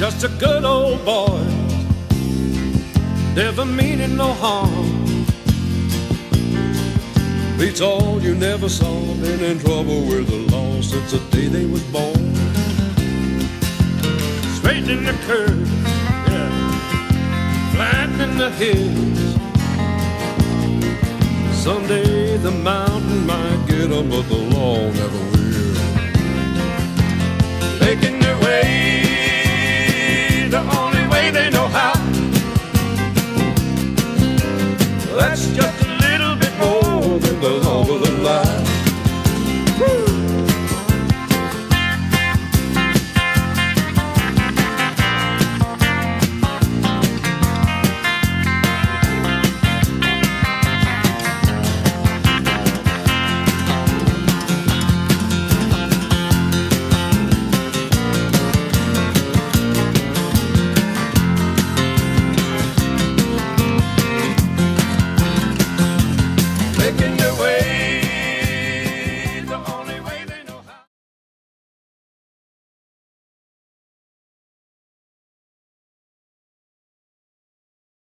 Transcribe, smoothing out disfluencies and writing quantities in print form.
just a good old boy, never meaning no harm. Beats all you never saw, been in trouble with the law since the day they was born. Straightening the curve, yeah, flattening the hills. Someday the mountain might get 'em, but the law never will. Making their way